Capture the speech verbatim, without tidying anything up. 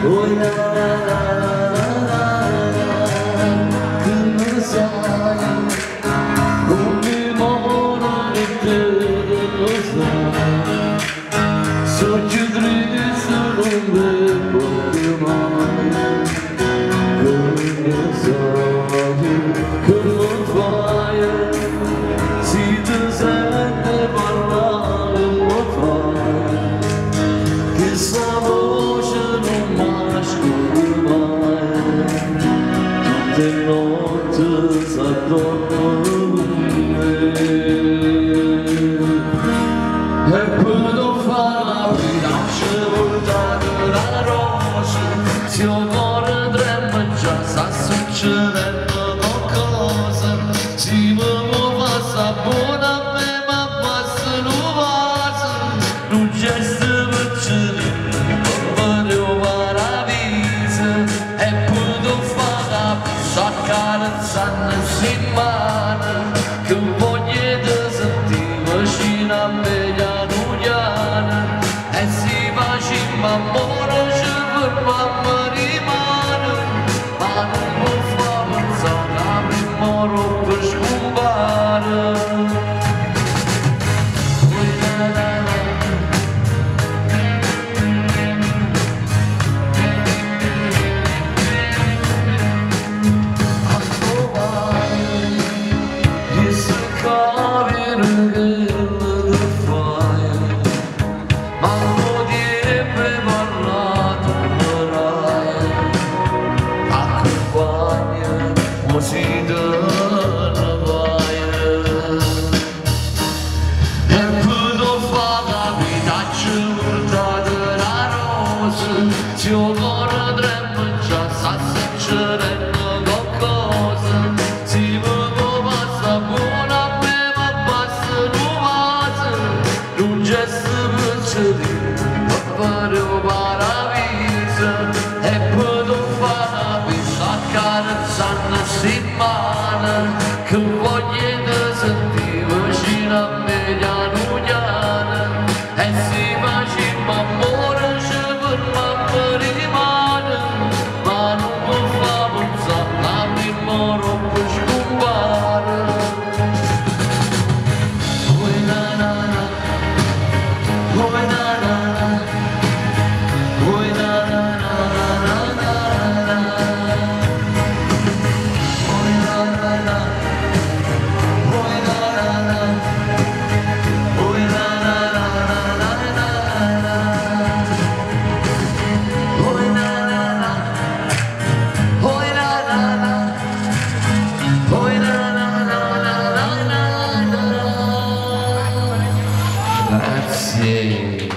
Oy la la la la la la, kırmızı ay, umimona kırmızı ay, soçudri sulumbe boyumay, kırmızı ay, kırmızı ay, sizi sende varlığım mutfay, kısa boşanım aşkımay, tutte notte s'addorme. E poi non fa la vita, ci voltare la rosa, se io vorrei già sta succedendo qualcosa, si mi passa buona a me, ma passa un vaso, non c'è stazione, ma ne ho paradiso, e poi non fa la vita, carezzando in mano, che voglio di sentire vicino a me. E si faceva amore, ci fermava rimane, ma non può far pensare a me moro per scompare. Oi la la la, a trovare gli scavi si dă vaie. E până o fata vita ce urta de la roză, ți-o voră drept în ceasa să ceremă gocoză, ți-mă povasta bună pe mă pasă nu vază, lunge să mă ceri, mă pare o paraviză. E până o fata vita care ți-a in mano, che voglio di sentire vicino a me piano piano, e si faceva amore, ci fermava rimane, ma non può far pensare a me moro per scompare. Oi na na na, oi na na na, oi na na na na na na. Grazie.